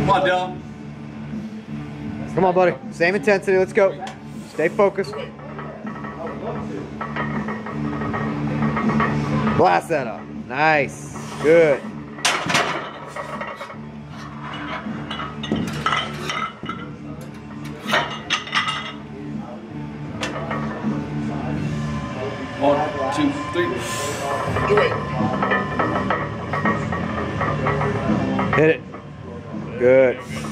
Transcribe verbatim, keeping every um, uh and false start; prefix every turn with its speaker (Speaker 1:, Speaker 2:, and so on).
Speaker 1: Come on, Dylan.
Speaker 2: Come on, buddy. Same intensity. Let's go. Stay focused. Blast that up. Nice. Good.
Speaker 1: One, two, three. Do it.
Speaker 2: Hit it. Good.